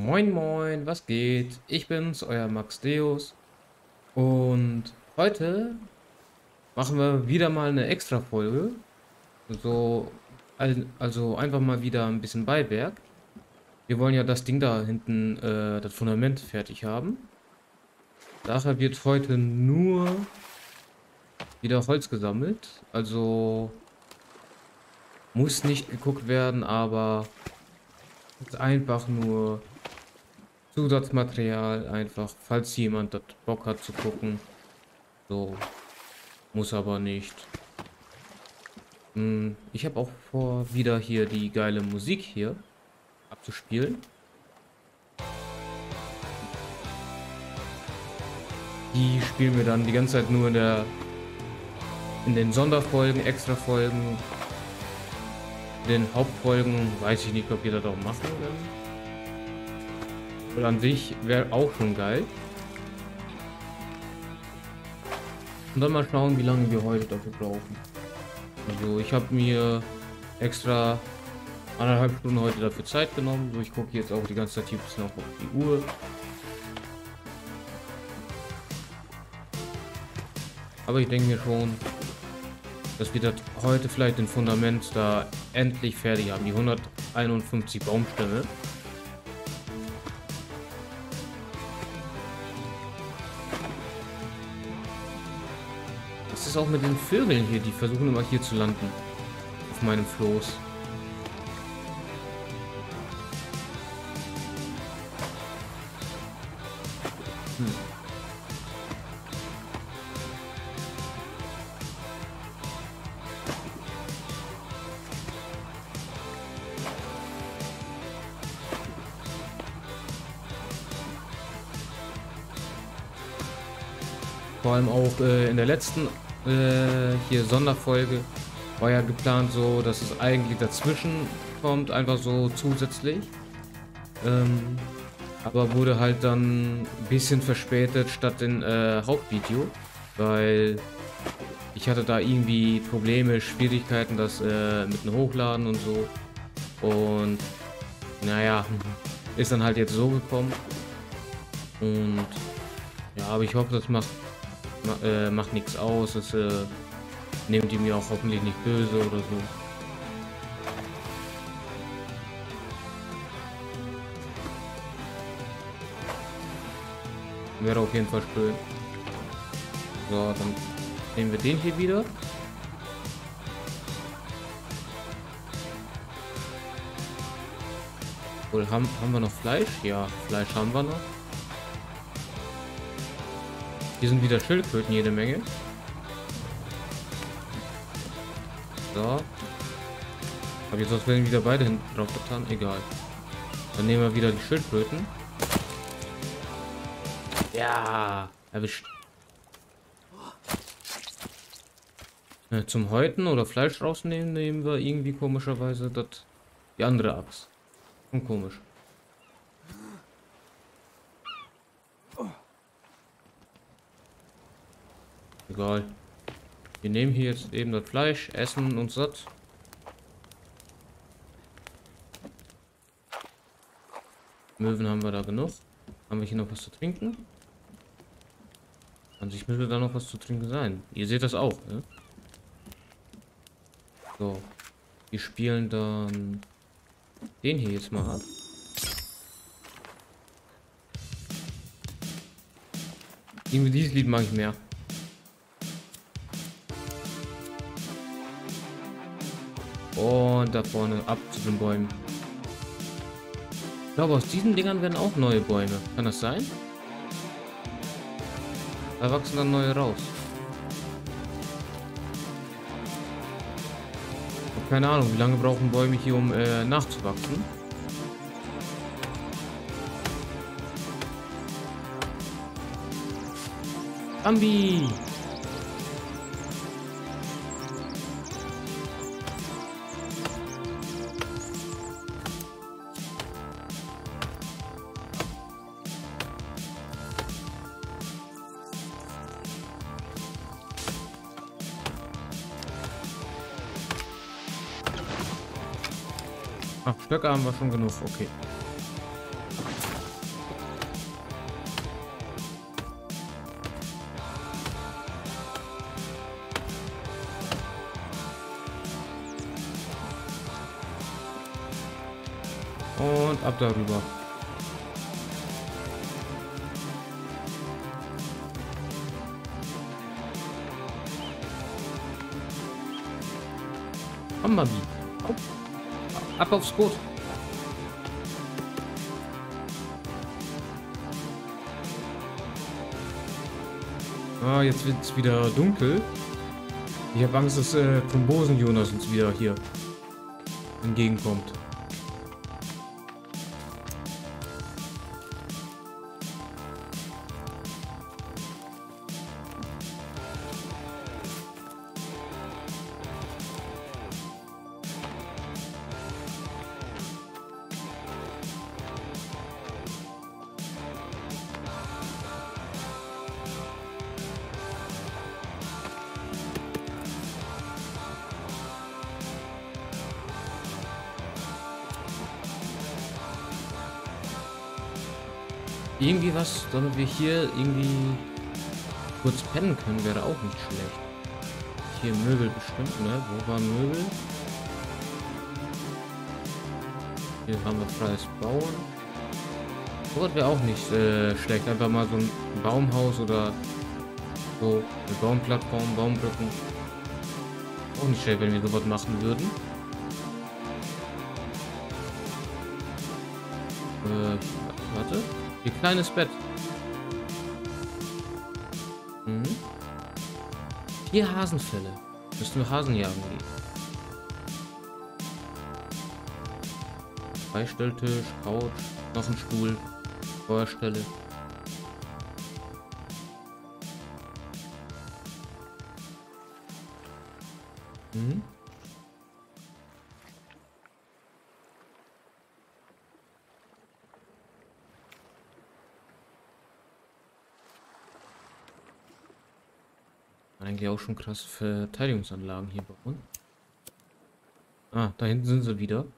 Moin Moin, was geht? Ich bin's, euer Max Deus. Und heute machen wir wieder mal eine Extra-Folge. Also einfach mal wieder ein bisschen Beiwerk. Wir wollen ja das Ding da hinten, das Fundament fertig haben. Daher wird heute nur wieder Holz gesammelt. Also muss nicht geguckt werden, aber ist einfach nur Zusatzmaterial, einfach, falls jemand das Bock hat zu gucken. So, muss aber nicht. Ich habe auch vor, wieder hier die geile Musik hier abzuspielen. Die spielen wir dann die ganze Zeit nur in den Sonderfolgen, Extra-Folgen. In den Hauptfolgen weiß ich nicht, ob ihr das auch machen will. Und an sich wäre auch schon geil. Und dann mal schauen, wie lange wir heute dafür brauchen. Also ich habe mir extra 1,5 Stunden heute dafür Zeit genommen. So, ich gucke jetzt auch die ganze Zeit hier ein bisschen auf die Uhr. Aber ich denke mir schon, dass wir das heute vielleicht den Fundament da endlich fertig haben. Die 151 Baumstämme. Was ist auch mit den Vögeln hier? Die versuchen immer hier zu landen. Auf meinem Floß. Vor allem auch in der letzten hier Sonderfolge war ja geplant so, dass es eigentlich dazwischen kommt, einfach so zusätzlich. Aber wurde halt dann ein bisschen verspätet statt den Hauptvideo, weil ich hatte da irgendwie Probleme, Schwierigkeiten, das mit dem Hochladen und so. Und naja, ist dann halt jetzt so gekommen. Und ja, aber ich hoffe, das macht nichts aus. Das nehmt ihr mir auch hoffentlich nicht böse oder so. Wäre auf jeden Fall schön. So, dann nehmen wir den hier wieder. Wohl, haben wir noch Fleisch? Ja, Fleisch haben wir noch. Hier sind wieder Schildkröten, jede Menge. So. Habe jetzt aus Willen wieder beide hinten drauf getan. Egal. Dann nehmen wir wieder die Schildkröten. Ja, erwischt. Zum Häuten oder Fleisch rausnehmen, nehmen wir irgendwie komischerweise die andere Axt. Und komisch. Egal. Wir nehmen hier jetzt eben das Fleisch, essen uns satt. Möwen haben wir da genug. Haben wir hier noch was zu trinken? An sich müsste da noch was zu trinken sein. Ihr seht das auch, ne? So. Wir spielen dann den hier jetzt mal ab. Irgendwie dieses Lied mag ich mehr. Und da vorne ab zu den Bäumen. Ich glaube, aus diesen Dingern werden auch neue Bäume. Kann das sein? Da wachsen dann neue raus. Ich habe keine Ahnung, wie lange brauchen Bäume hier, um nachzuwachsen. Bambi! Ach, Stöcke haben wir schon genug, okay. Und ab darüber. Komm, Mami. Komm. Ab aufs Boot. Ah, jetzt wird es wieder dunkel. Ich habe Angst, dass Thrombosen-Jonas uns wieder hier entgegenkommt. Irgendwie was, damit wir hier irgendwie kurz pennen können, wäre auch nicht schlecht. Hier Möbel bestimmt, ne? Wo waren Möbel? Hier haben wir freies Bauen. So wäre auch nicht schlecht. Einfach mal so ein Baumhaus oder so eine Baumplattform, Baumbrücken. Auch nicht schlecht, wenn wir sowas machen würden. Warte. Wie kleines Bett. Mhm. 4 Hasenfälle. Müssten wir Hasen jagen gehen. Beistelltisch, Couch, noch ein Stuhl, Feuerstelle. Mhm. Eigentlich auch schon krasse Verteidigungsanlagen hier bauen. Ah, da hinten sind sie wieder.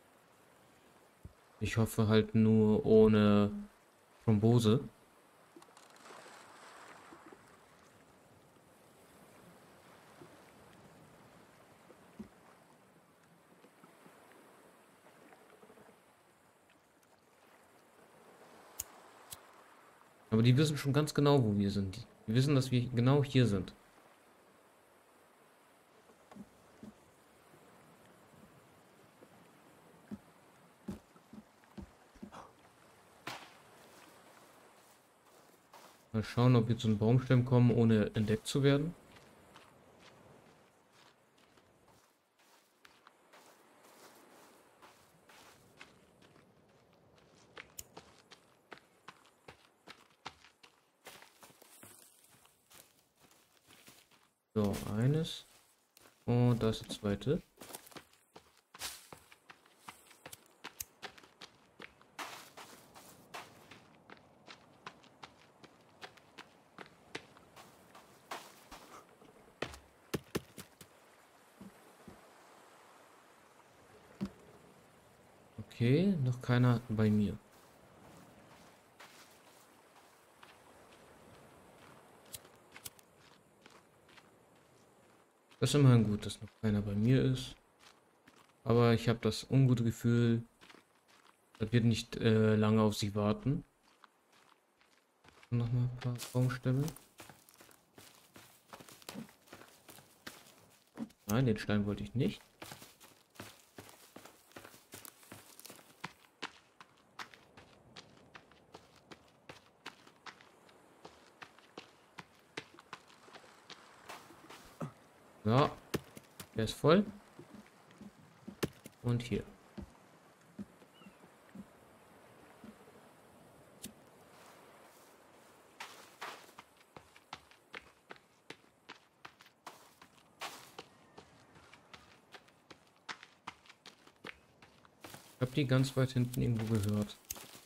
Ich hoffe halt nur ohne Thrombose. Aber die wissen schon ganz genau, wo wir sind. Die wissen, dass wir genau hier sind. Mal schauen, ob wir zu einem Baumstamm kommen, ohne entdeckt zu werden. So, eines. Und da ist das zweite. Okay, noch keiner bei mir. Das ist immerhin gut, dass noch keiner bei mir ist. Aber ich habe das ungute Gefühl, das wird nicht lange auf sie warten. Nochmal ein paar Baumstämme. Nein, den Stein wollte ich nicht. So, der ist voll. Und hier. Ich habe die ganz weit hinten irgendwo gehört.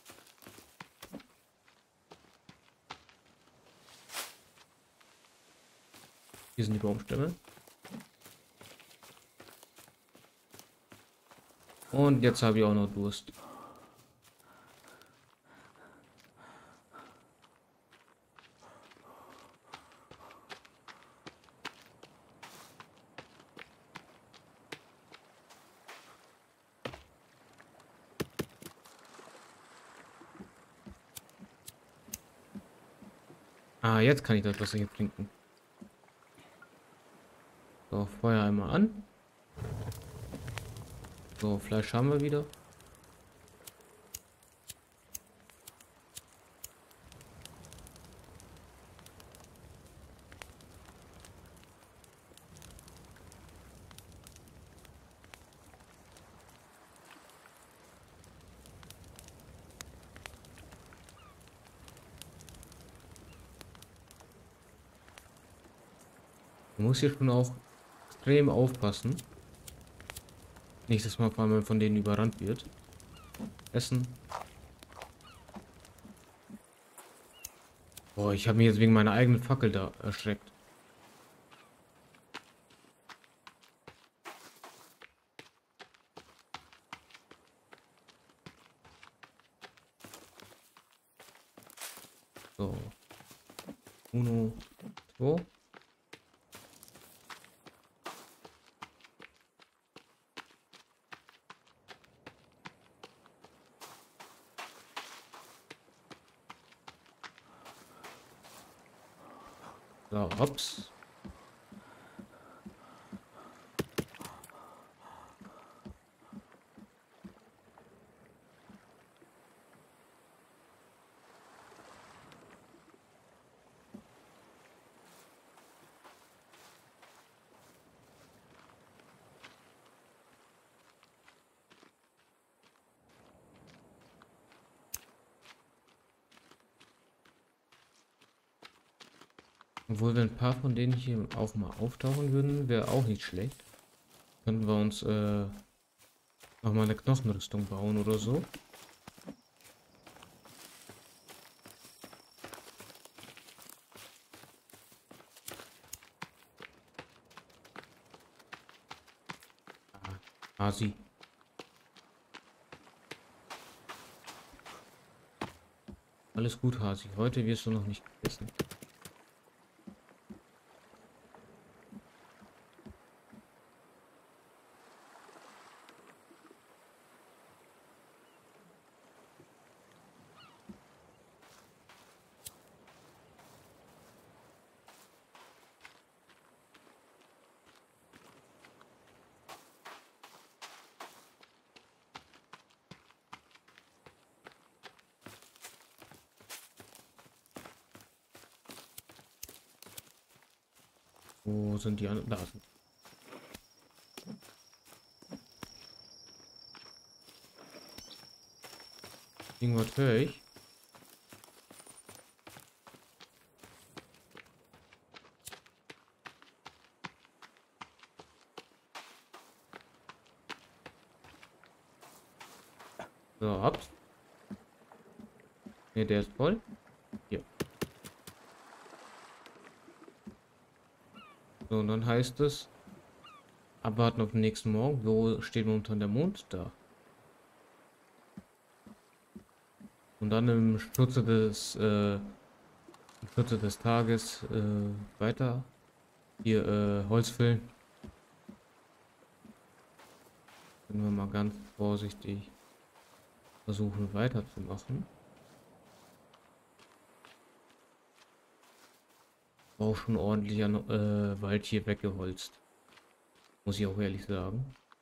Hier sind die Baumstämme. Und jetzt habe ich auch noch Durst. Ah, jetzt kann ich das Wasser hier trinken. So, Feuer einmal an. So, Fleisch haben wir wieder. Man muss hier schon auch extrem aufpassen. Nicht, dass man vor allem von denen überrannt wird. Essen. Boah, ich habe mich jetzt wegen meiner eigenen Fackel da erschreckt. So. Uno, 2. So, hops. Obwohl, wenn ein paar von denen hier auch mal auftauchen würden, wäre auch nicht schlecht. Könnten wir uns nochmal eine Knochenrüstung bauen oder so. Hasi. Alles gut, Hasi. Heute wirst du noch nicht gegessen. Wo sind die anderen? Da sind. Irgendwas höre ich. So, hops. Ne, der ist voll. Hier. So, und dann heißt es, abwarten auf den nächsten Morgen. Wo steht momentan der Mond? Da. Und dann im Schutze des Tages weiter. Hier Holz füllen. Können wir mal ganz vorsichtig versuchen weiterzumachen. Auch schon ordentlich an Wald hier weggeholzt. Muss ich auch ehrlich sagen.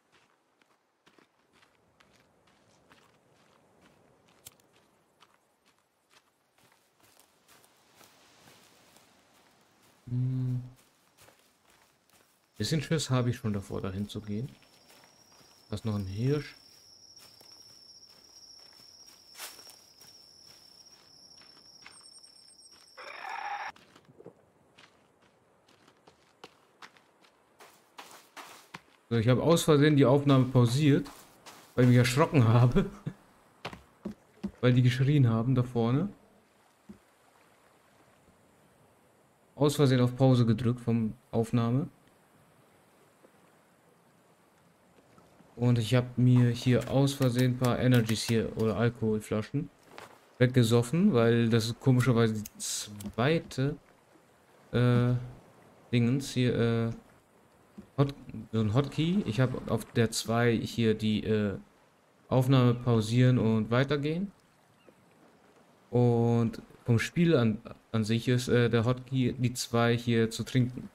Bisschen Schiss habe ich schon davor, dahin zu gehen. Da ist noch ein Hirsch. So, ich habe aus Versehen die Aufnahme pausiert, weil ich mich erschrocken habe. Weil die geschrien haben da vorne. Aus Versehen auf Pause gedrückt vom Aufnahme. Und ich habe mir hier aus Versehen ein paar Energies hier oder Alkoholflaschen weggesoffen, weil das ist komischerweise die zweite Dingens hier so ein Hotkey. Ich habe auf der 2 hier die Aufnahme pausieren und weitergehen. Und vom Spiel an an sich ist der Hotkey, die zwei hier zu trinken.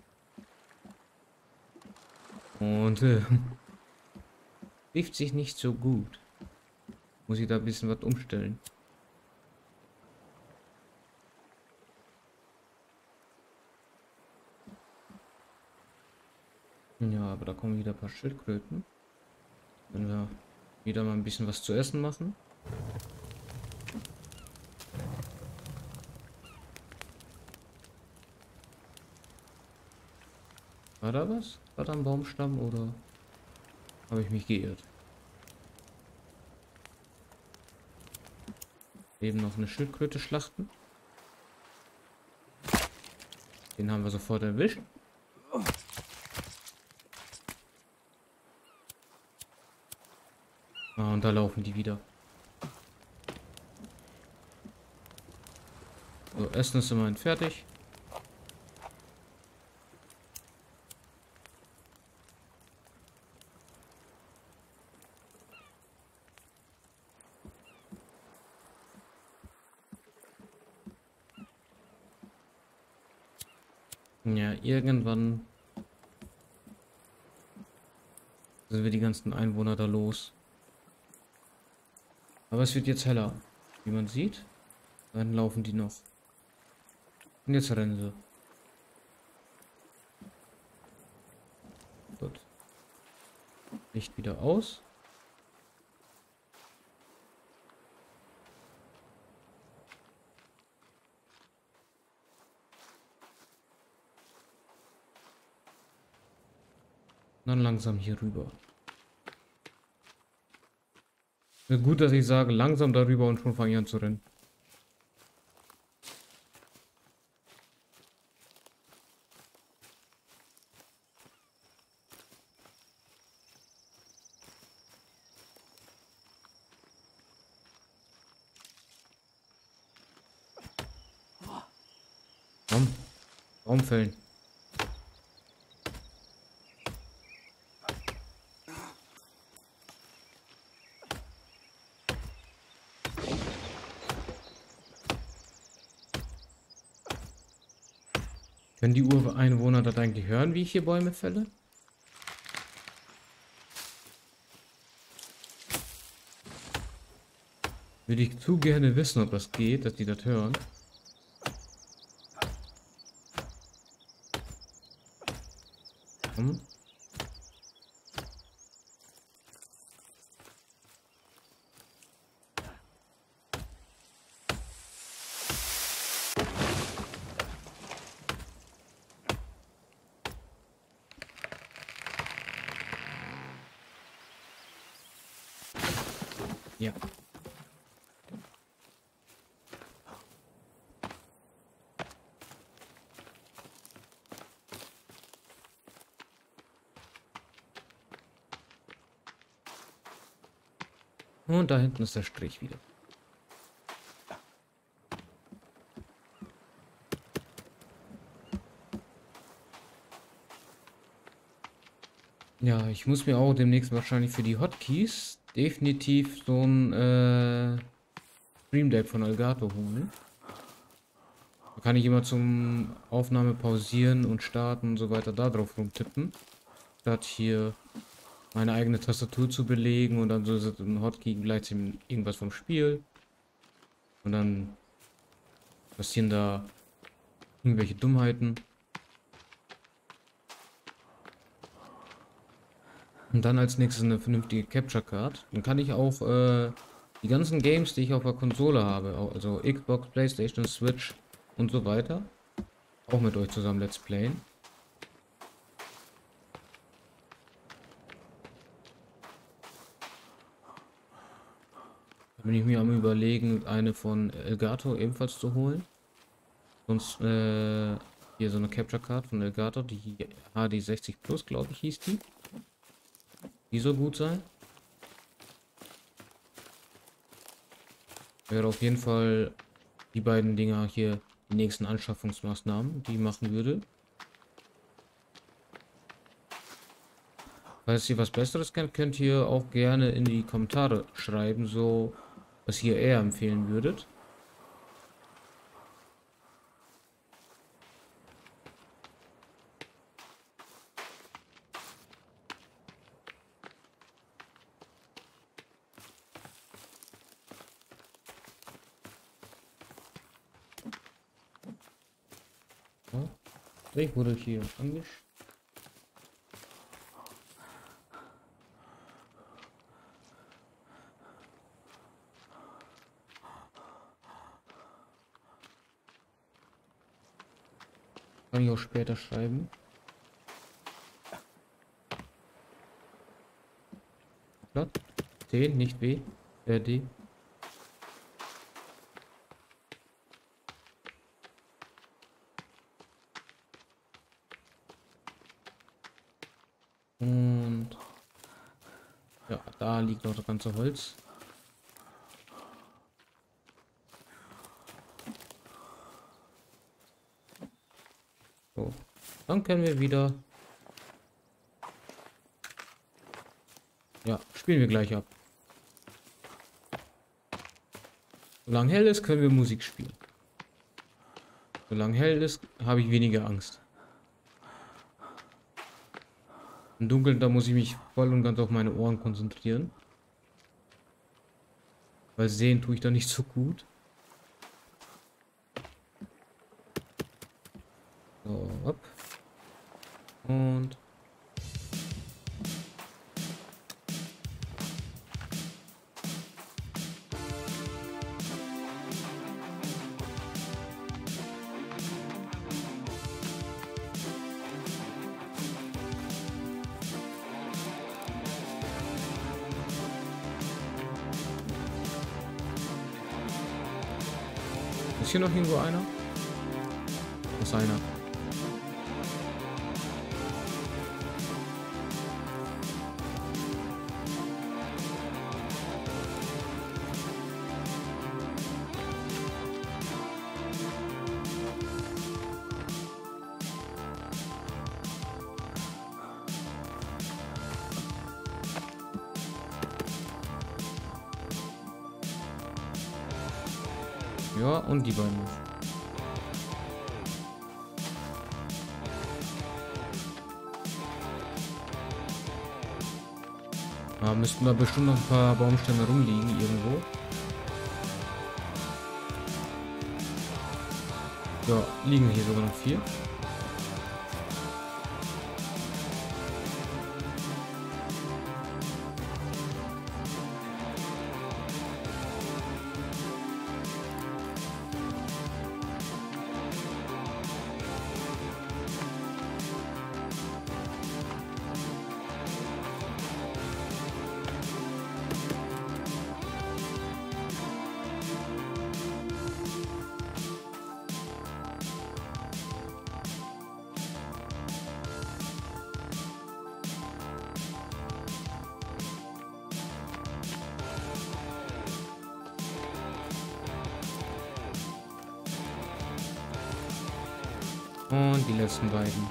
Und trifft sich nicht so gut. Muss ich da ein bisschen was umstellen. Ja, aber da kommen wieder ein paar Schildkröten. Wenn wir wieder mal ein bisschen was zu essen machen. War da was? War da ein Baumstamm oder habe ich mich geirrt? Eben noch eine Schildkröte schlachten. Den haben wir sofort erwischt. Ah, und da laufen die wieder. So, Essen ist immerhin fertig. Ja, irgendwann sind wir die ganzen Einwohner da los. Aber es wird jetzt heller. Wie man sieht, dann laufen die noch. Und jetzt rennen sie. Gut. Licht wieder aus. Dann langsam hier rüber. Gut, dass ich sage, langsam darüber und schon fange ich an zu rennen. Komm, Baumfällen. Können die Ureinwohner das eigentlich hören, wie ich hier Bäume fälle? Würde ich zu gerne wissen, ob das geht, dass die das hören. Komm. Ja. Und da hinten ist der Strich wieder. Ja, ich muss mir auch demnächst wahrscheinlich für die Hotkeys definitiv so ein Stream Deck von Elgato holen. Da kann ich immer zum Aufnahme pausieren und starten und so weiter da drauf rumtippen. Statt hier meine eigene Tastatur zu belegen und dann so ein Hotkey gleichzeitig irgendwas vom Spiel. Und dann passieren da irgendwelche Dummheiten. Und dann als nächstes eine vernünftige Capture Card. Dann kann ich auch die ganzen Games, die ich auf der Konsole habe, also Xbox, PlayStation, Switch und so weiter, auch mit euch zusammen Let's Playen. Da bin ich mir am Überlegen, eine von Elgato ebenfalls zu holen. Sonst hier so eine Capture Card von Elgato, die HD60 Plus, glaube ich, hieß die. Die soll gut sein. Wäre auf jeden Fall die beiden Dinger hier die nächsten Anschaffungsmaßnahmen, die ich machen würde. Falls ihr was Besseres kennt, könnt ihr auch gerne in die Kommentare schreiben, so was ihr eher empfehlen würdet. Ich wurde hier angesch... Kann ich auch später schreiben. Blatt. T, nicht W. D. Und ja, da liegt noch das ganze Holz. So, dann können wir wieder. Ja, spielen wir gleich ab. Solange hell ist, können wir Musik spielen. Solange hell ist, habe ich weniger Angst. Im Dunkeln, da muss ich mich voll und ganz auf meine Ohren konzentrieren. Weil sehen tue ich da nicht so gut. So, ab. Und... Ist hier noch irgendwo einer? Da ist einer. Ja, und die beiden. Da müssten da bestimmt noch ein paar Baumstämme rumliegen irgendwo. Ja, liegen hier sogar noch 4. Und die letzten beiden.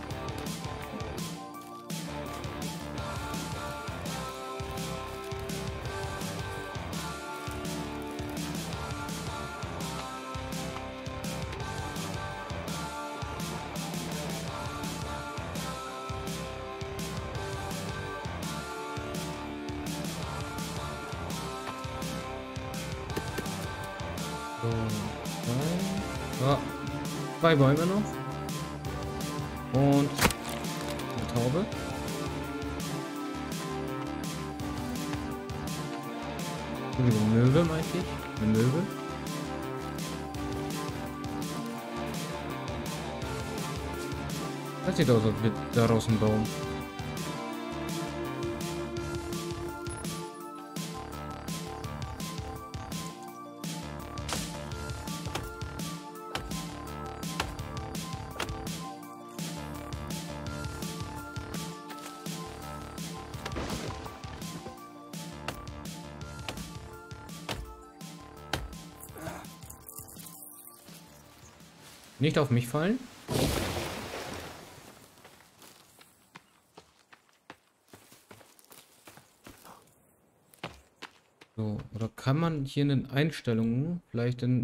So, ja, 2 Bäume noch. Und eine Taube. Eine Möwe, meinte ich. Eine Möwe. Das sieht aus, als wird daraus ein Baum. Nicht auf mich fallen. So, oder kann man hier in den Einstellungen vielleicht in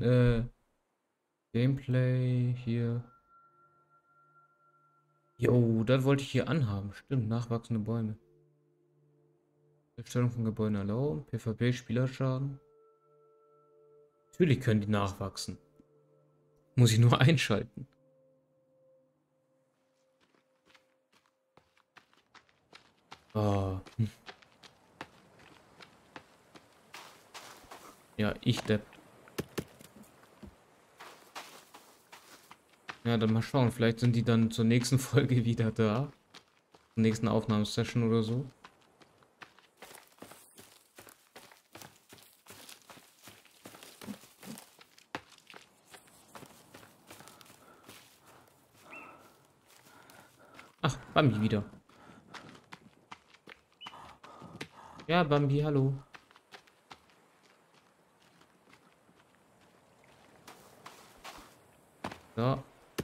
Gameplay hier... Jo, das wollte ich hier anhaben. Stimmt, nachwachsende Bäume. Erstellung von Gebäuden erlauben. PvP Spielerschaden. Natürlich können die nachwachsen. Muss ich nur einschalten. Oh. Ja, ich depp. Ja, dann mal schauen. Vielleicht sind die dann zur nächsten Folge wieder da. Zur nächsten Aufnahmesession oder so. Ach, Bambi wieder. Ja, Bambi, hallo. So.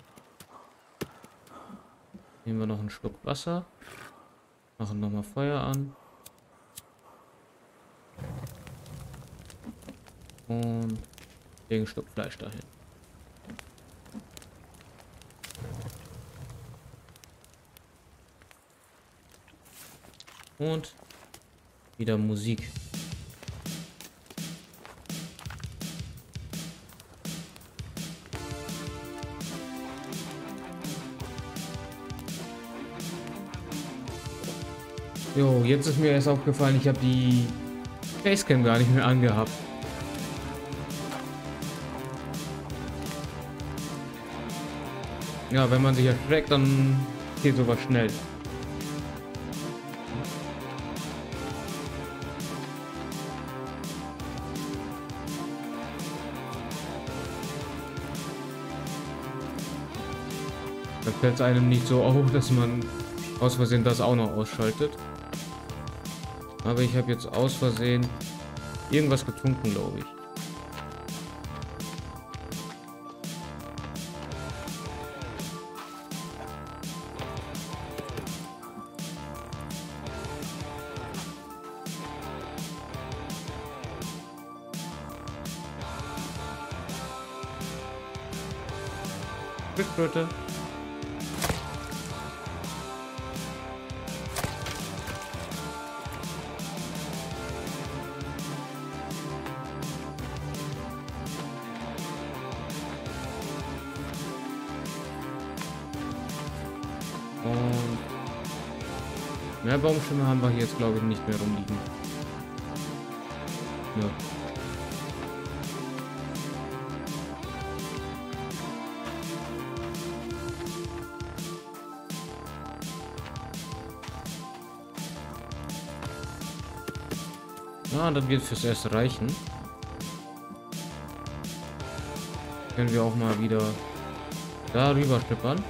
Nehmen wir noch einen Schluck Wasser. Machen nochmal Feuer an. Und legen ein Stück Fleisch dahin. Und wieder Musik. Jo, jetzt ist mir erst aufgefallen, ich habe die Facecam gar nicht mehr angehabt. Ja, wenn man sich erschreckt, dann geht sowas schnell. Da fällt es einem nicht so auf, dass man aus Versehen das auch noch ausschaltet. Aber ich habe jetzt aus Versehen irgendwas getrunken, glaube ich. Schildkröte. Und mehr Baumstämme haben wir hier jetzt, glaube ich, nicht mehr rumliegen. Ja. Ja, das wird fürs Erste reichen. Können wir auch mal wieder darüber schippern.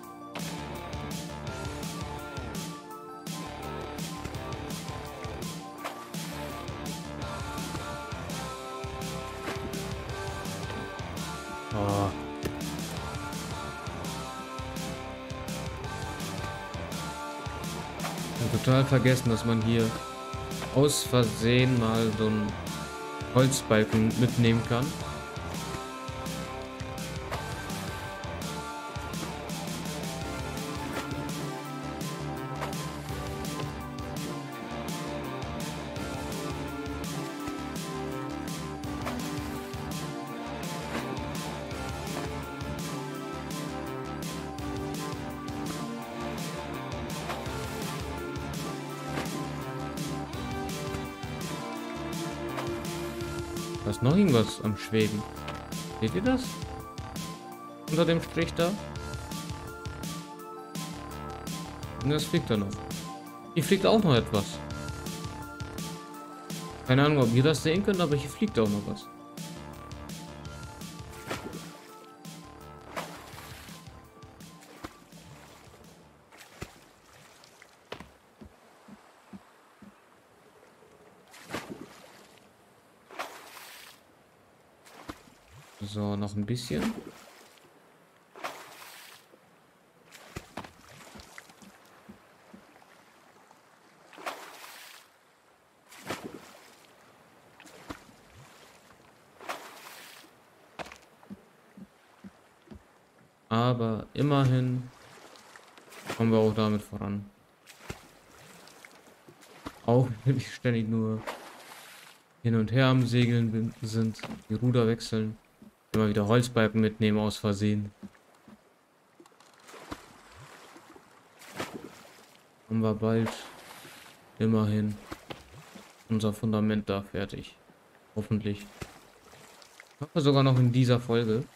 Oh. Ich hab total vergessen, dass man hier aus Versehen mal so einen Holzbalken mitnehmen kann. Da ist noch irgendwas am Schweben. Seht ihr das? Unter dem Strich da? Und das fliegt da noch. Hier fliegt auch noch etwas. Keine Ahnung, ob ihr das sehen könnt, aber hier fliegt auch noch was. So, noch ein bisschen. Aber immerhin kommen wir auch damit voran. Auch wenn wir ständig nur hin und her am Segeln sind, die Ruder wechseln, immer wieder Holzbalken mitnehmen aus Versehen. Haben wir bald Immerhin. Unser Fundament da fertig. Hoffentlich. Ich hoffe sogar noch in dieser Folge.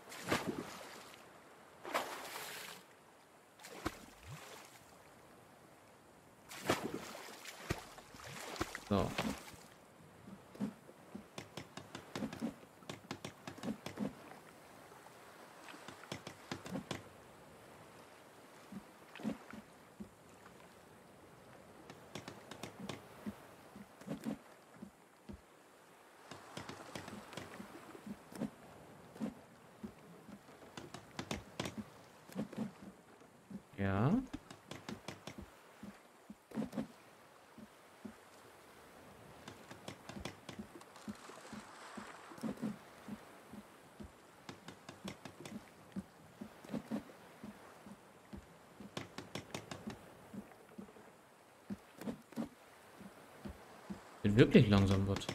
So. Ja. Wird wirklich langsam wird.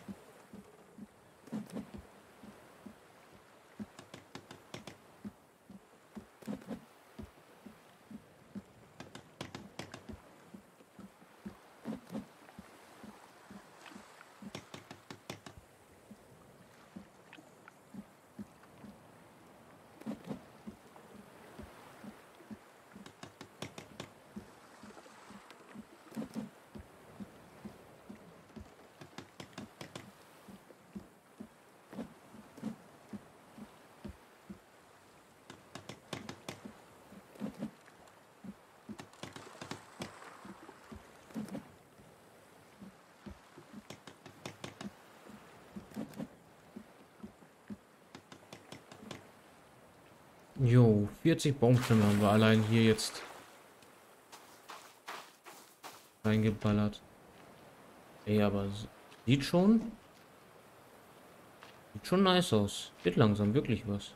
Jo, 40 Baumstämme haben wir allein hier jetzt reingeballert. Ey, aber sieht schon nice aus. Wird langsam wirklich was.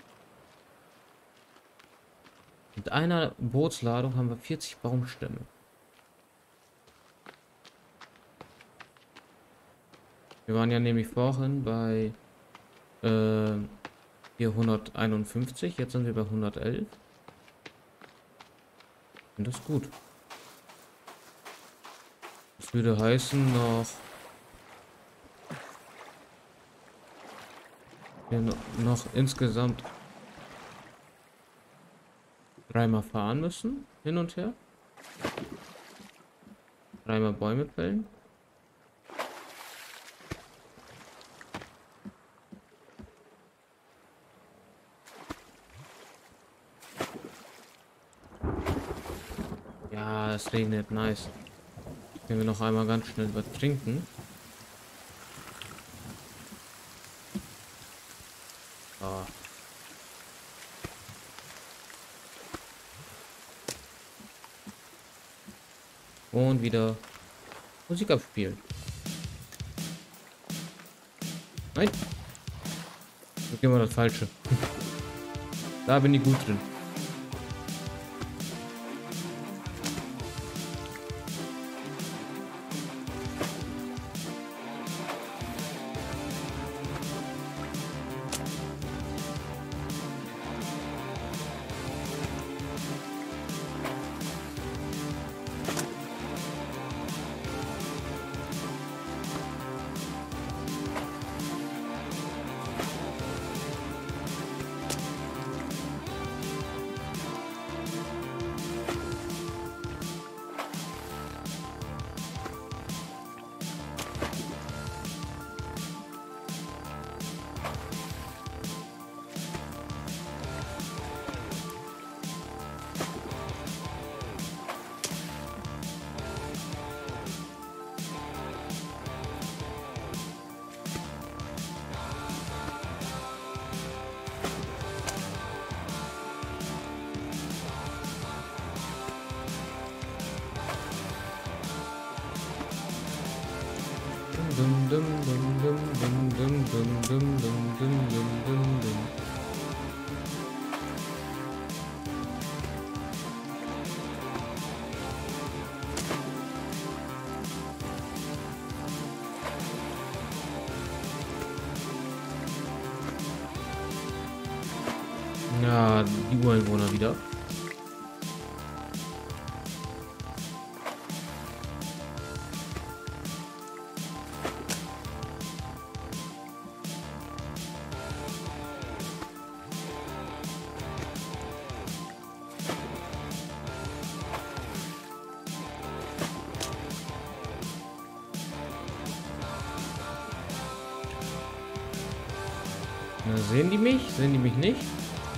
Mit einer Bootsladung haben wir 40 Baumstämme. Wir waren ja nämlich vorhin bei 451, jetzt sind wir bei 111. Und das ist gut. Das würde heißen, noch insgesamt 3-mal fahren müssen, hin und her. 3-mal Bäume fällen. Ja, es regnet, nice. Können wir noch einmal ganz schnell was trinken. Ah. Und wieder Musik abspielen. Nein. So gehen wir das Falsche. Da bin ich gut drin. Dum dum dum dum dum dum dum dum dum dum dum dum dum. Ja, die Ureinwohner wieder. Sehen die mich? Sehen die mich nicht?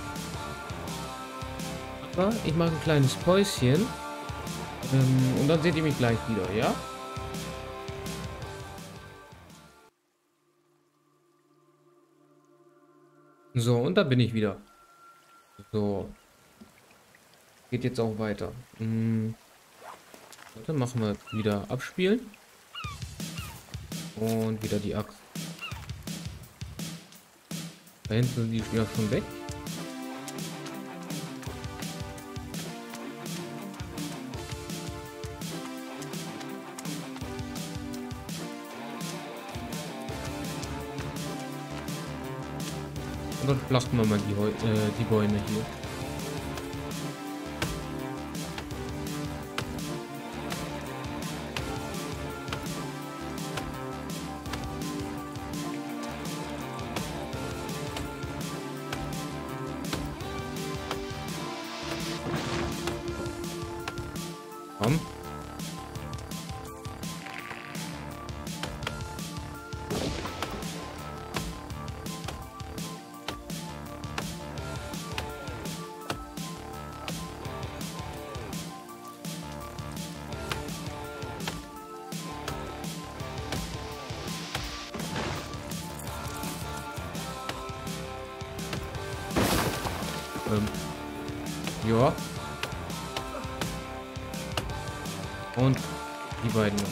Aber ich mache ein kleines Päuschen. Und dann seht ihr mich gleich wieder, ja? So, und da bin ich wieder. So. Geht jetzt auch weiter. Warte, machen wir wieder abspielen. Und wieder die Axt. Da hinten sind die ja schon weg. Und dann schlachten wir mal die Bäume hier. Komm. Ja. Und die beiden noch.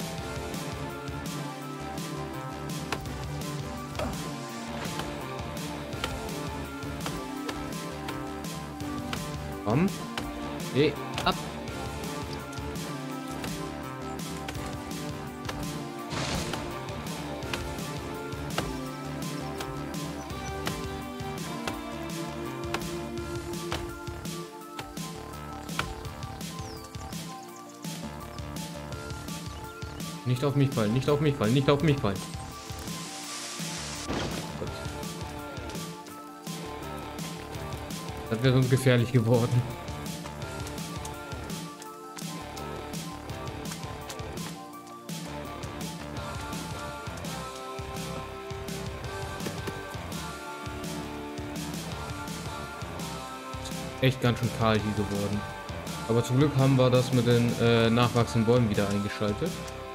Komm. Geh ab. Nicht auf mich fallen, nicht auf mich fallen, nicht auf mich fallen. Gut. Das wäre so gefährlich geworden. Echt ganz schön kahl hier geworden. Aber zum Glück haben wir das mit den nachwachsenden Bäumen wieder eingeschaltet.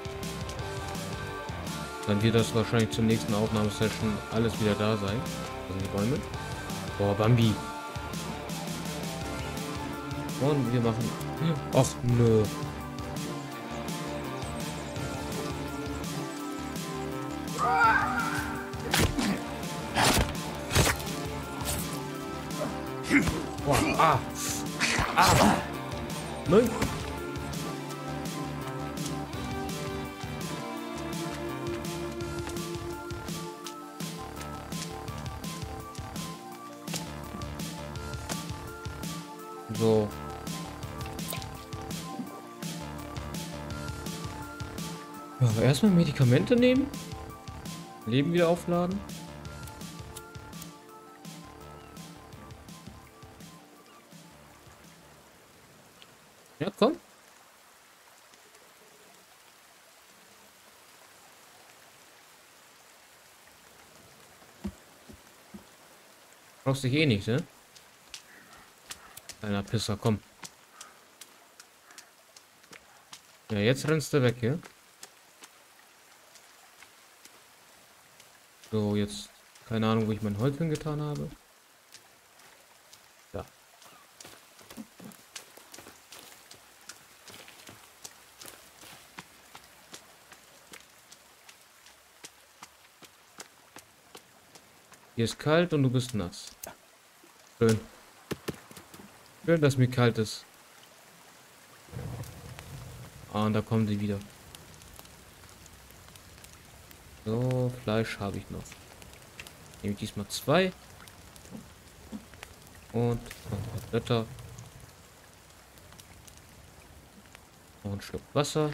Dann wird das wahrscheinlich zur nächsten Aufnahmesession alles wieder da sein. Also die Bäume. Boah, Bambi. Und wir machen... Ach, nö. Boah, ah. Ah. Nein. So. Ja, erstmal Medikamente nehmen. Leben wieder aufladen. Ja, komm. Brauchst dich eh nicht, ne? Kleiner Pisser, komm. Ja, jetzt rennst du weg, ja? So, jetzt keine Ahnung, wo ich mein Holz hingetan habe. Da. Hier ist kalt und du bist nass. Schön. Schön, dass mir kalt ist. Ah, und da kommen sie wieder. So, Fleisch habe ich noch. Nehme ich diesmal 2. Und noch ein paar Blätter. Noch ein Schluck Wasser.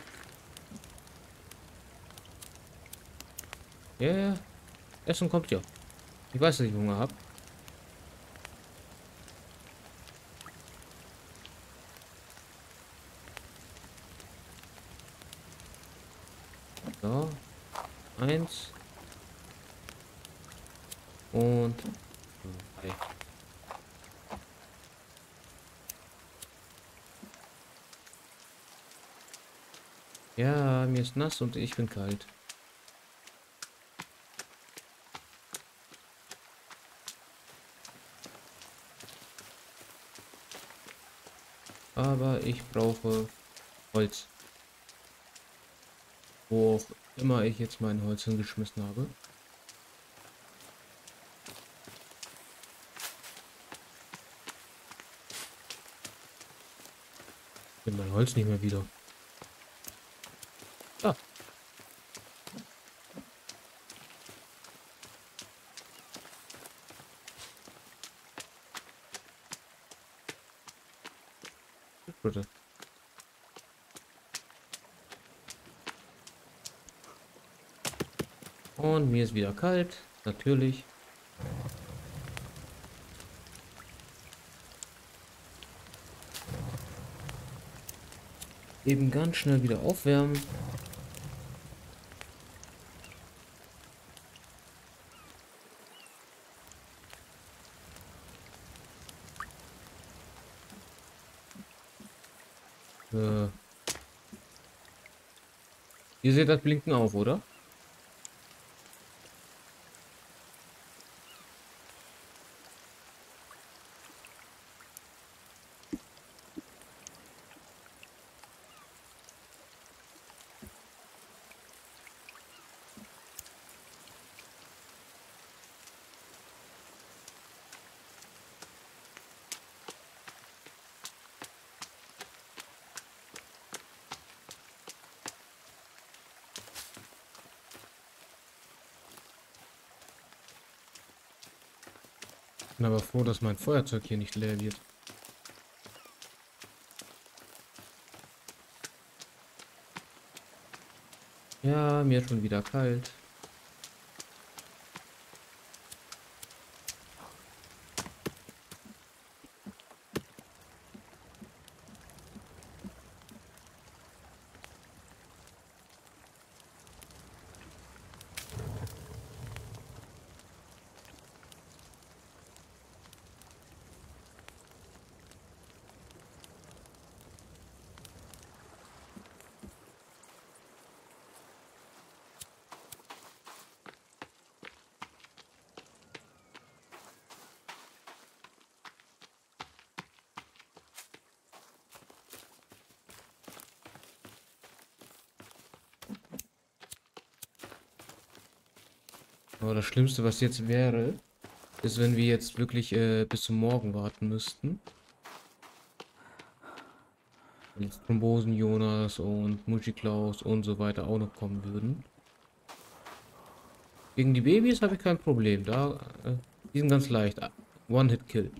Ja, yeah. Essen kommt ja. Ich weiß, dass ich Hunger habe. So. 1. Und... Hi. Ja, mir ist nass und ich bin kalt. Aber ich brauche Holz. Wo auch immer ich jetzt mein Holz hingeschmissen habe. Ich finde mein Holz nicht mehr wieder. Ah, bitte. Und mir ist wieder kalt. Natürlich. Eben ganz schnell wieder aufwärmen. Äh, Ihr seht das Blinken auch, oder? Ich bin aber froh, dass mein Feuerzeug hier nicht leer wird. Ja, mir ist schon wieder kalt. Aber das Schlimmste, was jetzt wäre, ist, wenn wir jetzt wirklich bis zum Morgen warten müssten. Weil jetzt Thrombosen Jonas und Muschi Klaus und so weiter auch noch kommen würden. Gegen die Babys habe ich kein Problem. Die sind ganz leicht. One-Hit-Kill.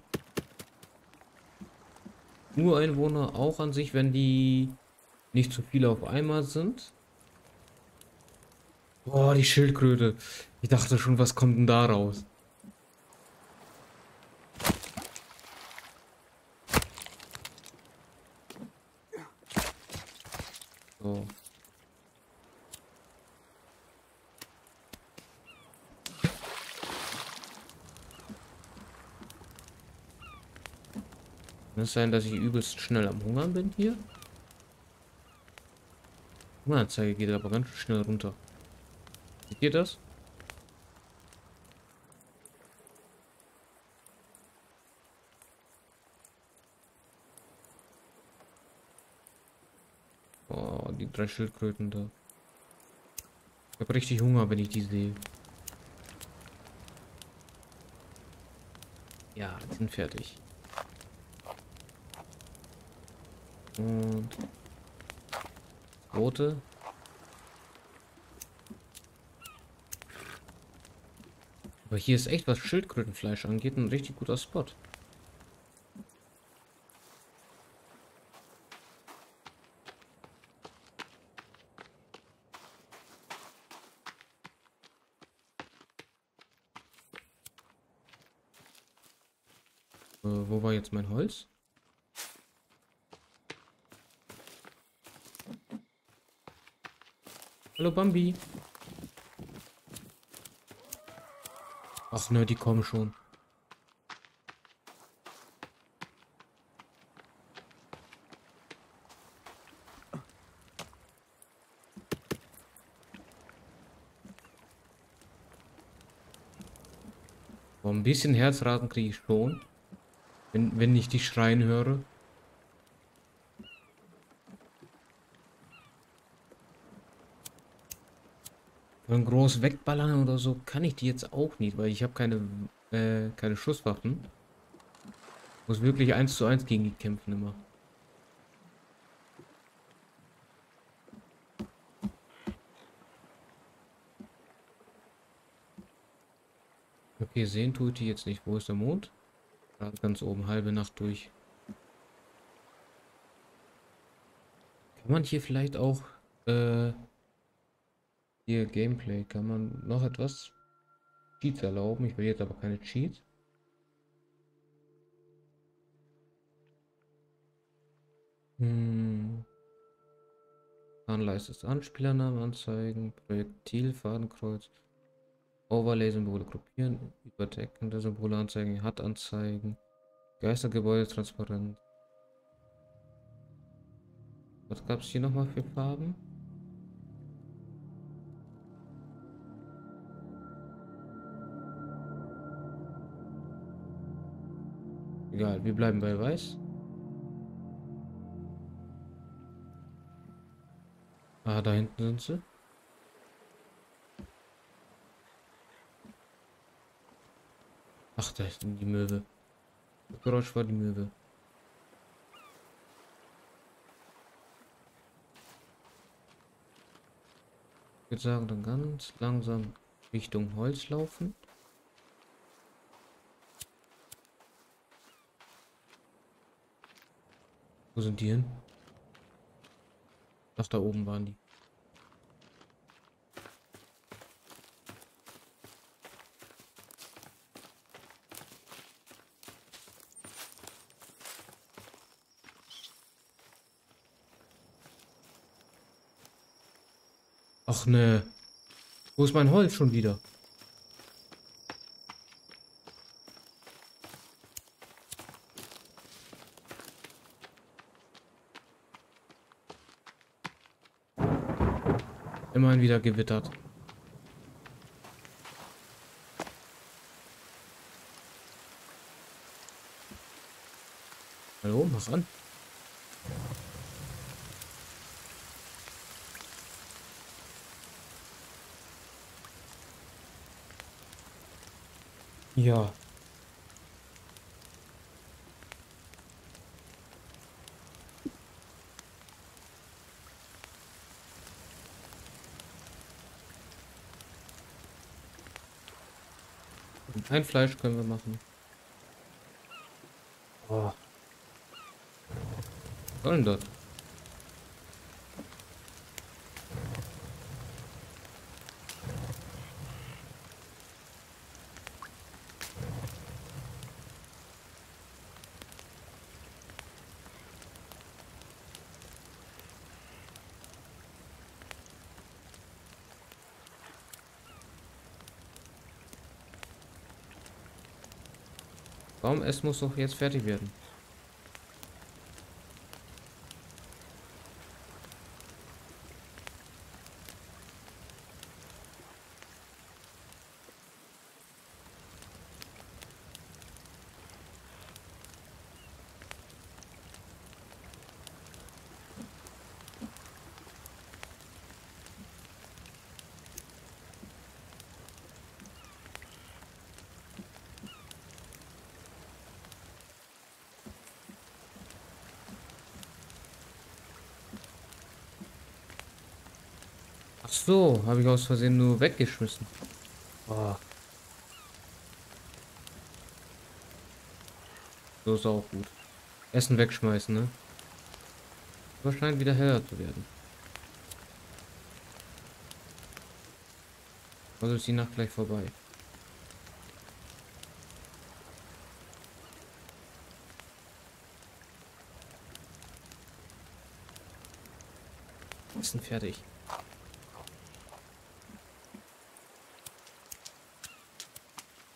Ureinwohner auch an sich, wenn die nicht zu viele auf einmal sind. Boah, die Schildkröte. Ich dachte schon, was kommt denn da raus? So. Kann es sein, dass ich übelst schnell am Hungern bin hier? Hungeranzeige geht aber ganz schön schnell runter. Seht ihr das? Oh, die 3 Schildkröten da. Ich habe richtig Hunger, wenn ich die sehe. Ja, die sind fertig. Und rote. Aber hier ist echt, was Schildkrötenfleisch angeht, ein richtig guter Spot. Wo war jetzt mein Holz? Hallo Bambi. Ach ne, die kommen schon. So ein bisschen Herzraten kriege ich schon, wenn ich die schreien höre. So ein groß wegballern oder so kann ich die jetzt auch nicht, weil ich habe keine Schusswaffen. Muss wirklich 1 zu 1 gegen die kämpfen immer. Okay, sehen tut die jetzt nicht. Wo ist der Mond? Gerade ganz oben, halbe Nacht durch. Kann man hier vielleicht auch, äh, hier Gameplay, kann man noch etwas Cheats erlauben? Ich will jetzt aber keine Cheats. Hm. Anleistet Anspielernamen anzeigen, Projektil, Fadenkreuz, Overlay-Symbole gruppieren, überdeckende Symbole anzeigen, HUD anzeigen, Geistergebäude transparent. Was gab es hier nochmal für Farben? Egal, wir bleiben bei weiß. Ah, da hinten sind sie. Ach, da ist die Möwe. Das Geräusch war die Möwe. Ich würde sagen, dann ganz langsam Richtung Holz laufen. Wo sind die hin? Ach, da oben waren die. Ach ne. Wo ist mein Holz schon wieder? Immerhin wieder gewittert. Hallo, mach an. Ja. Ein Fleisch können wir machen. Oh. Was soll denn das? Warum? Es muss doch jetzt fertig werden. Ach so, habe ich aus Versehen nur weggeschmissen. Oh, so ist auch gut. Essen wegschmeißen, ne? Aber scheint wieder heller zu werden. Also ist die Nacht gleich vorbei. Essen fertig.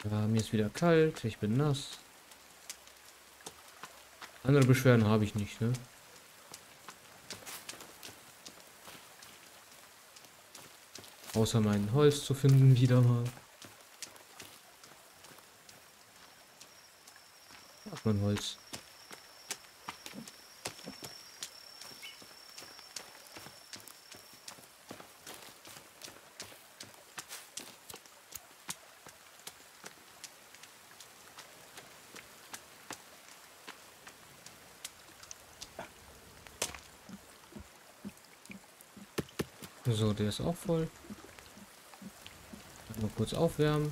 Ja, mir ist wieder kalt, ich bin nass. Andere Beschwerden habe ich nicht, ne? Außer mein Holz zu finden wieder mal. Ach, mein Holz. So, der ist auch voll. Mal kurz aufwärmen.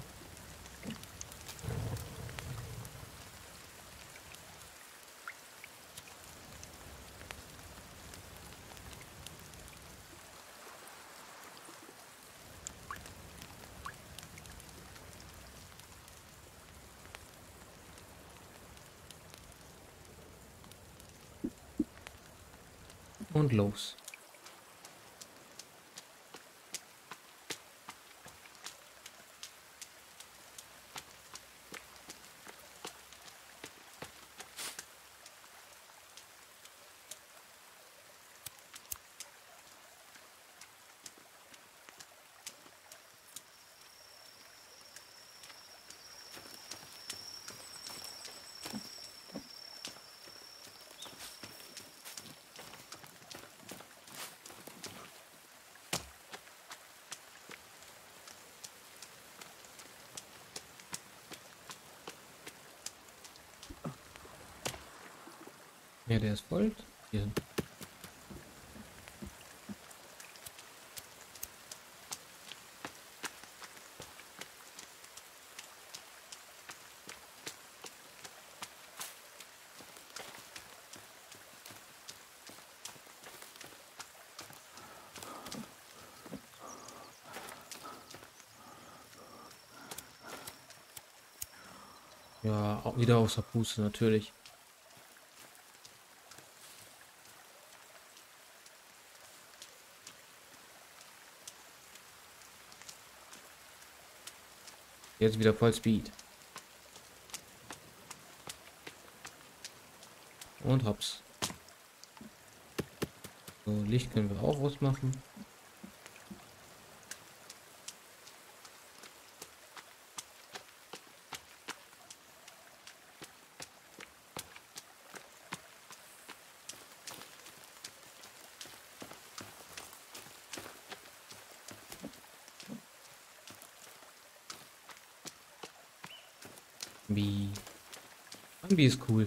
Und los. Ja, der ist voll. Hier. Ja, auch wieder außer Puste natürlich. Jetzt wieder voll Speed. Und hops. So, Licht können wir auch ausmachen. Wie. Bambi ist cool.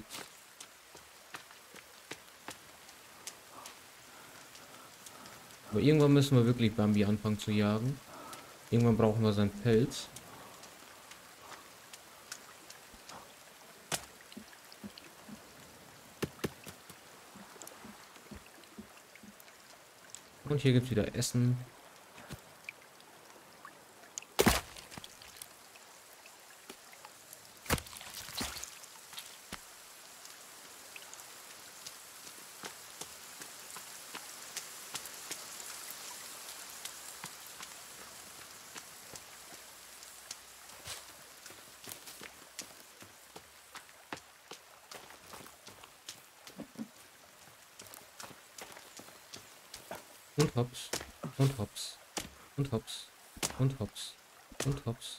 Aber irgendwann müssen wir wirklich Bambi anfangen zu jagen. Irgendwann brauchen wir seinen Pelz. Und hier gibt es wieder Essen. Und hops. Und hops. Und hops. Und hops. Und hops.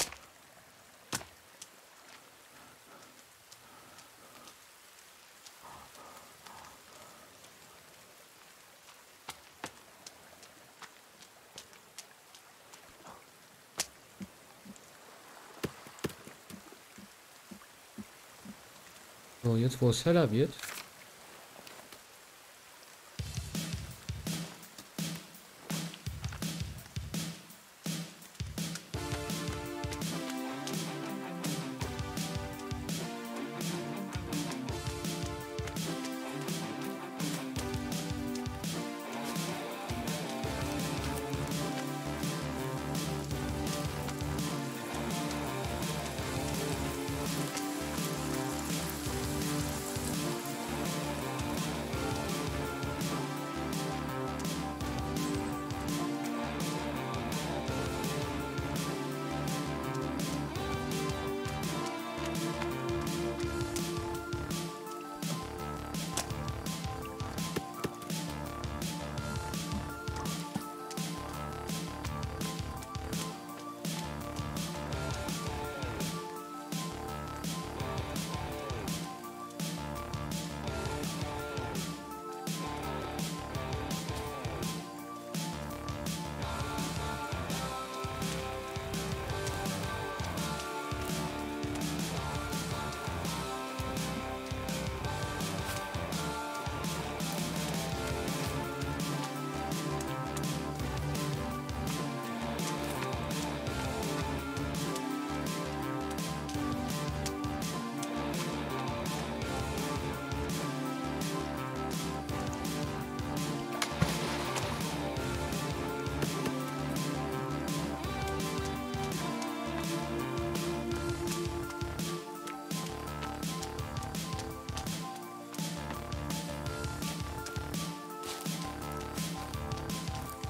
So, jetzt wo es heller wird.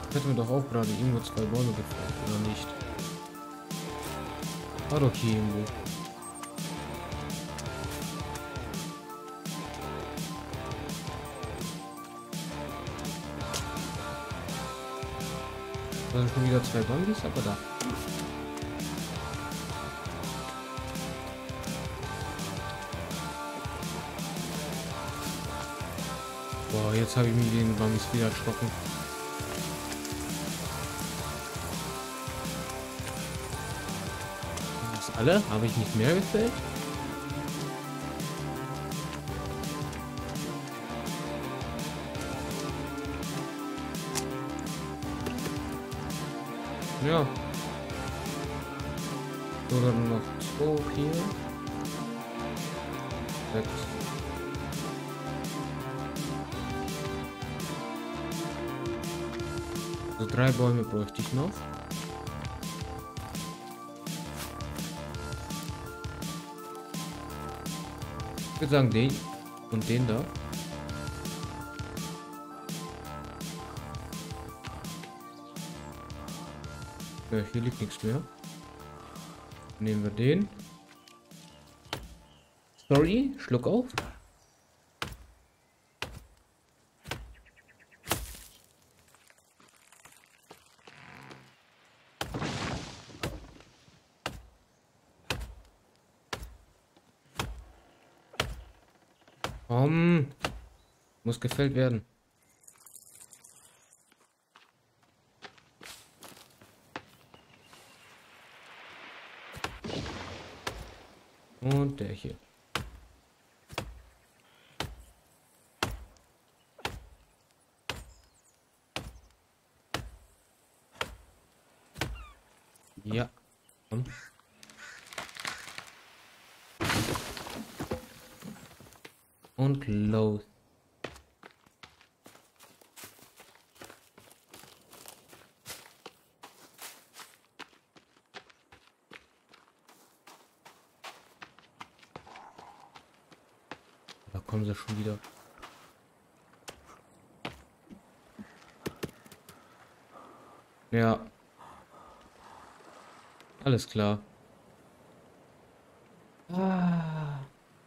Hätten wir doch auch gerade irgendwo 2 Bäume gefällt, oder nicht? War doch hier irgendwo. Da sind schon wieder 2 Bäume, aber da. Boah, jetzt habe ich mir den Bambis wieder erschrocken. Das alle? Habe ich nicht mehr gefällt? Ja. So, dann noch 2 hier. 6. Also 3 Bäume bräuchte ich noch. Ich würde sagen den und den da. Ja, hier liegt nichts mehr. Nehmen wir den. Sorry, Schluck auf. Muss gefällt werden. Und der hier. Ja. Komm. Und los. Da kommen sie schon wieder. Ja. Alles klar. Ah.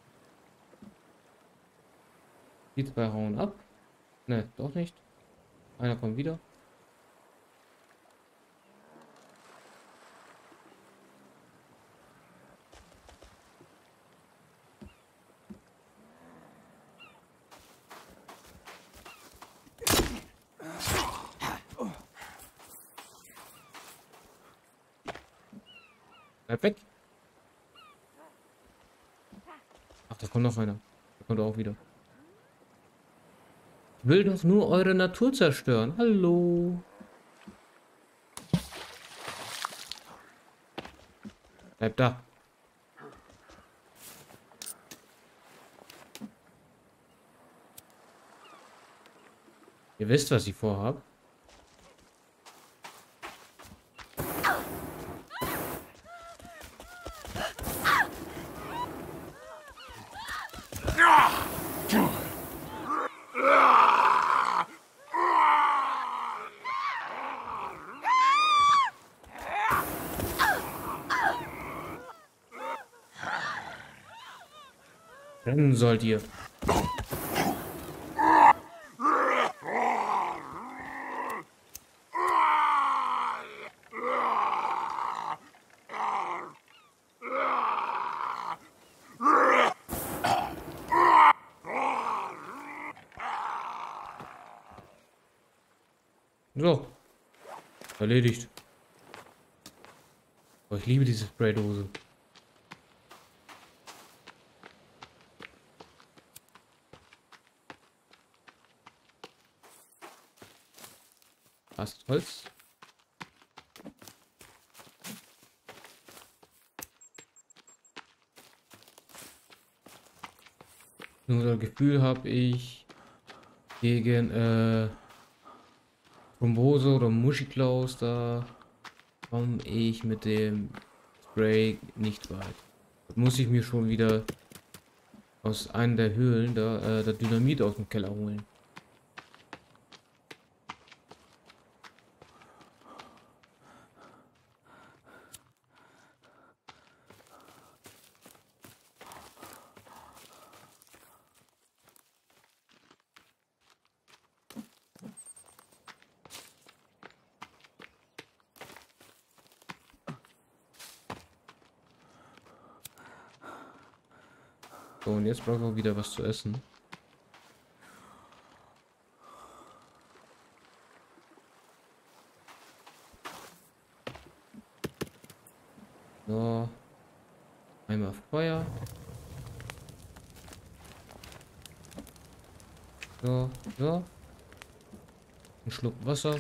Die 2 hauen ab. Ne, doch nicht. Einer kommt wieder. Bleib weg. Ach, da kommt noch einer. Da kommt auch wieder. Ich will doch nur eure Natur zerstören. Hallo. Bleib da. Ihr wisst, was ich vorhab. Rennen sollt ihr. So. Erledigt. Oh, ich liebe diese Spraydose. Astholz. Nur das Gefühl habe ich gegen Thrombose oder Muschiklaus, da komme ich mit dem Spray nicht weit. Das muss ich mir schon wieder aus einer der Höhlen da der Dynamit aus dem Keller holen. So, und jetzt brauchen wir wieder was zu essen. So. Einmal Feuer. So, so. Ein Schluck Wasser.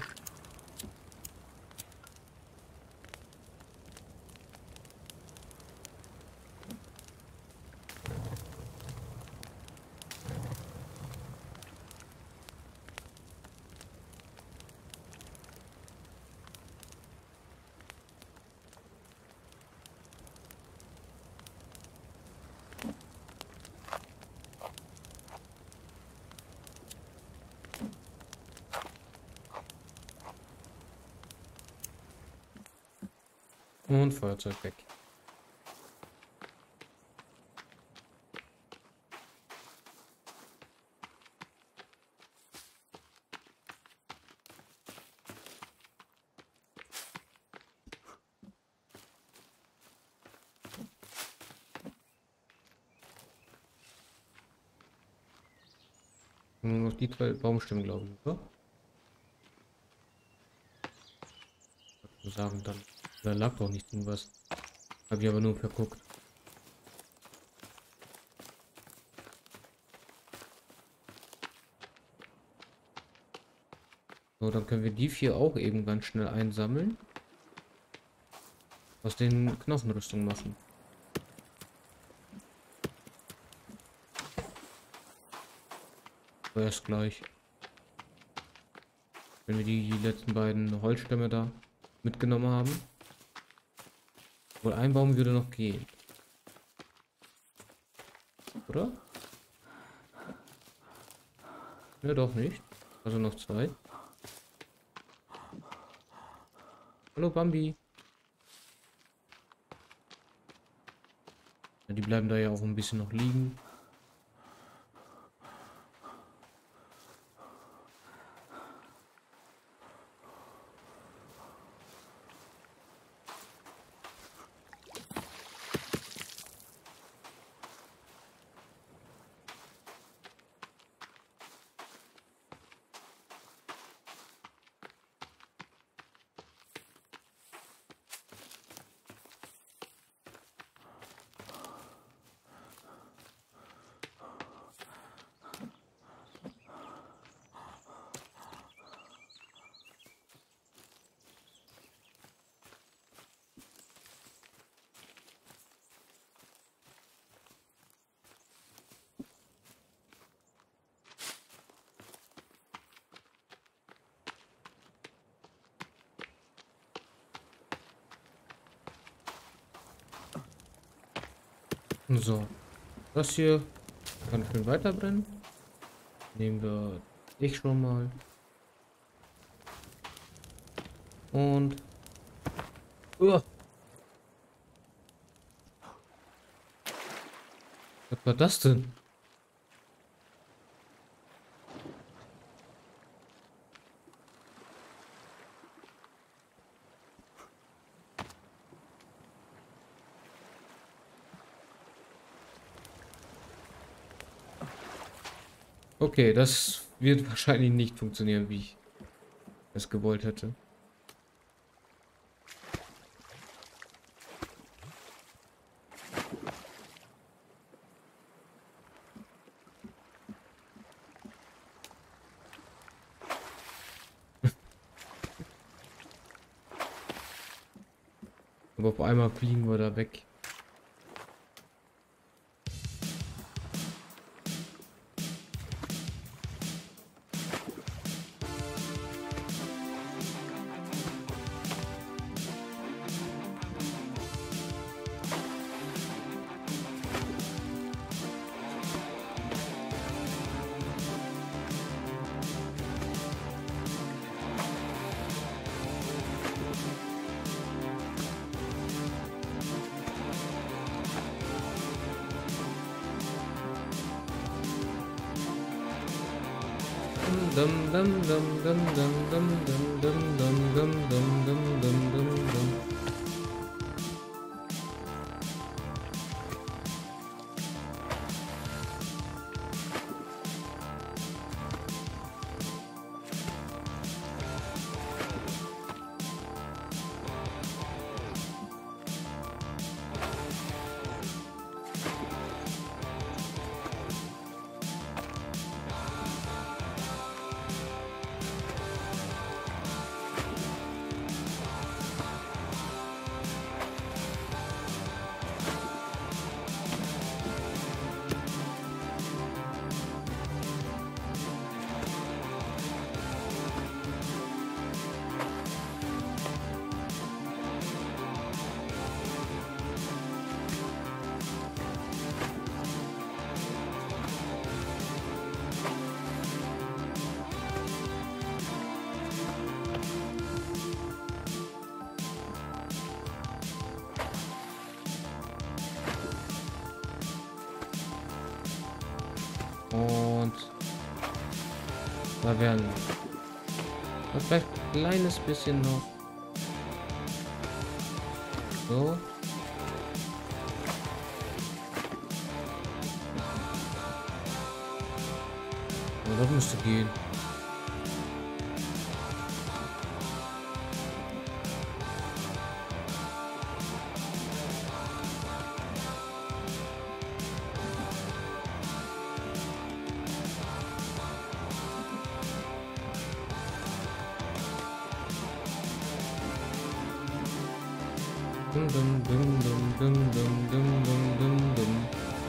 Und Feuerzeug weg. Nur noch die 2 Baumstämme, glaube ich, oder? Ich würde sagen, dann. Da lag doch nicht irgendwas. Habe ich aber nur verguckt. So, dann können wir die 4 auch eben ganz schnell einsammeln. Aus den Knochenrüstungen machen. Aber erst gleich. Wenn wir die letzten beiden Holzstämme da mitgenommen haben. Wohl ein Baum würde noch gehen. Oder? Ja, doch nicht. Also noch 2. Hallo Bambi. Ja, die bleiben da ja auch ein bisschen noch liegen. So. Das hier kann schön weiterbrennen. Nehmen wir dich schon mal. Und... Was war das denn? Okay, das wird wahrscheinlich nicht funktionieren, wie ich es gewollt hätte. Aber auf einmal fliegen wir da weg. Dum dum dum dum dum dum dum dum dum dum dum dum dum dum. Und da werden wir. Und vielleicht ein kleines bisschen noch. So. Ja, das müsste gehen. Dum, dum, dum, dum, dum, dum, dum, dum, dum, dum.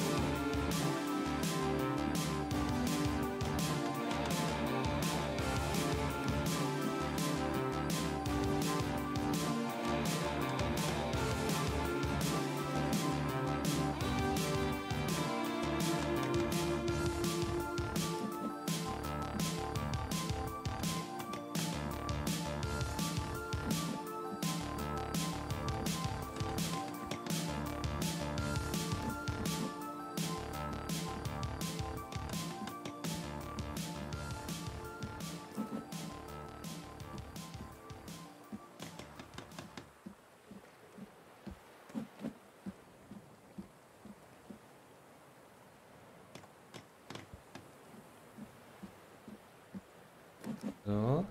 So.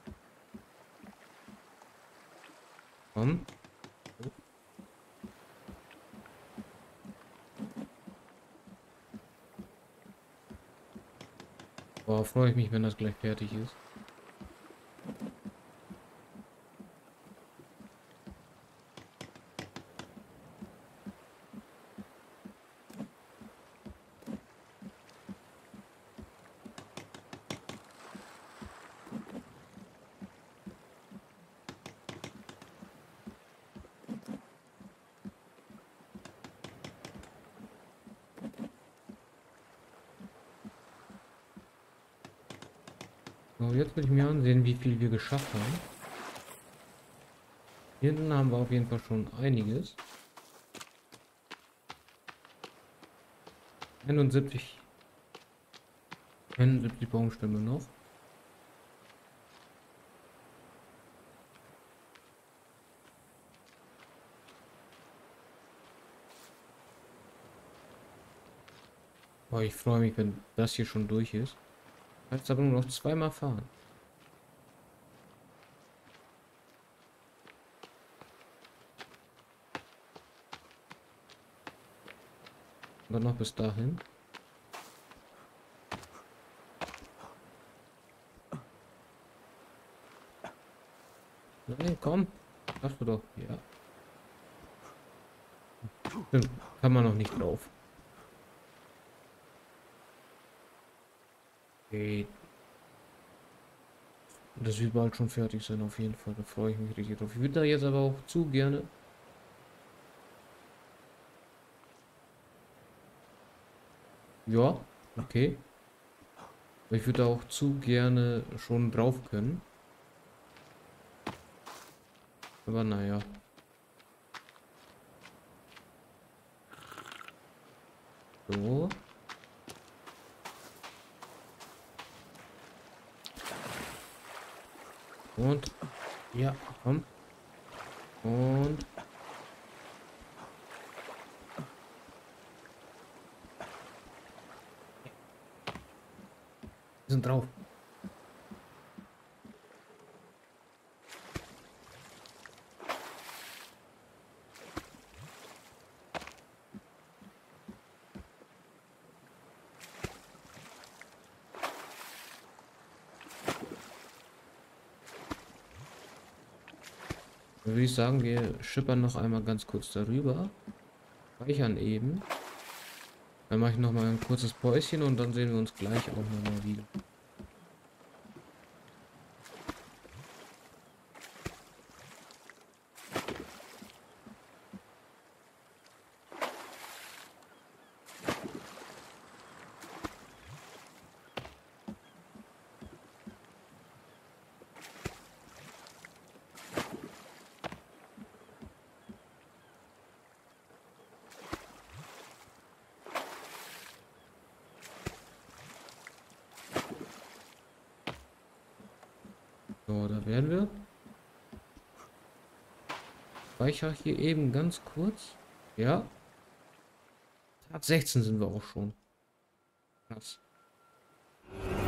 Komm. Boah, freue ich mich, wenn das gleich fertig ist. So, jetzt will ich mir ansehen, wie viel wir geschafft haben. Hier hinten haben wir auf jeden Fall schon einiges. 71. 71 Baumstämme noch. Boah, ich freue mich, wenn das hier schon durch ist. Jetzt aber nur noch zweimal fahren. Und dann noch bis dahin. Nein, komm. Schaffst du doch. Ja. Stimmt, kann man noch nicht drauf. Okay. Das wird bald schon fertig sein, auf jeden Fall. Da freue ich mich richtig drauf. Ich würde da jetzt aber auch zu gerne. Ja, okay. Aber ich würde auch zu gerne schon drauf können. Aber naja. So. Und. Ja, komm. Und. Wir sind drauf. Dann würde ich sagen, wir schippern noch einmal ganz kurz darüber. Speichern eben. Dann mache ich noch mal ein kurzes Päuschen und dann sehen wir uns gleich auch noch mal wieder. So, da werden wir. Speicher hier eben ganz kurz. Ja. Tag 16 sind wir auch schon. Krass.